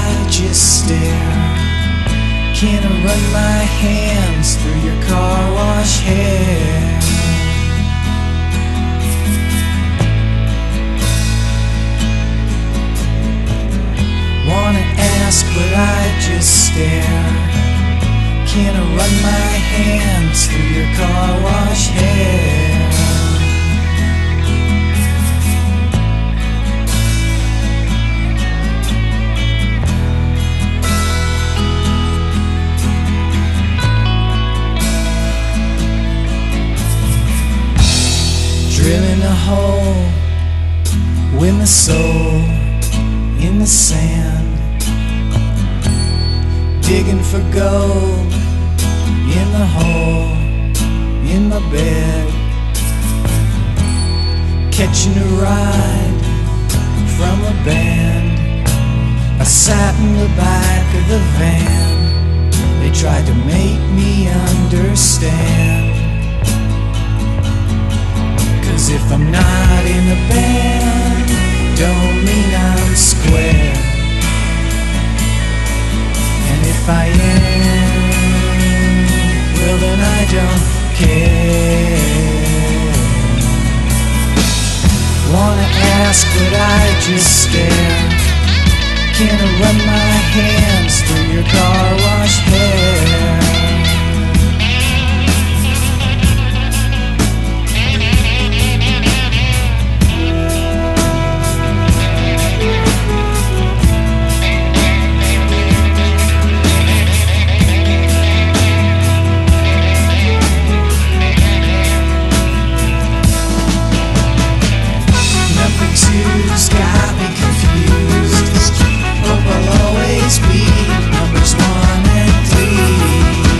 I just stare? Can I run my hands through your car wash hair? Wanna ask but I just stare. Can I run my hands through your car wash hair? Drilling a hole with my soul in the sand, digging for gold in the hole in my bed, catching a ride from a band. I sat in the back of the van. They tried to make me understand. 'Cause if I'm not in the band, don't mean I'm square. And if I am, well then I don't care. Wanna ask but I just stare. Can I run my hands through your car wash hair? Two's got me confused. Hope I'll always be numbers 1 and 3.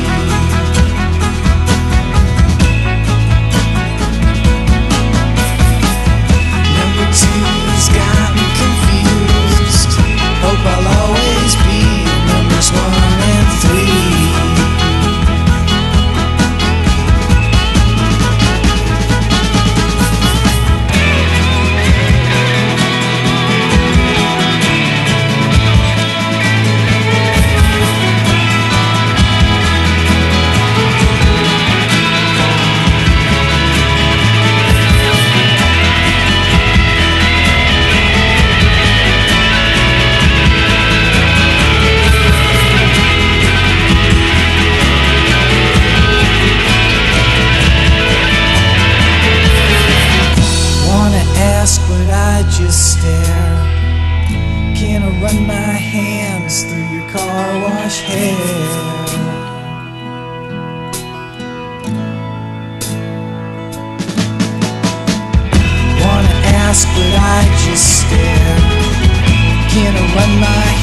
Number 2's got me confused. Hope I'll always be numbers 1 and 3. But I just stare. Can I run my hands through your car wash hair? Wanna ask but I just stare. Can I run my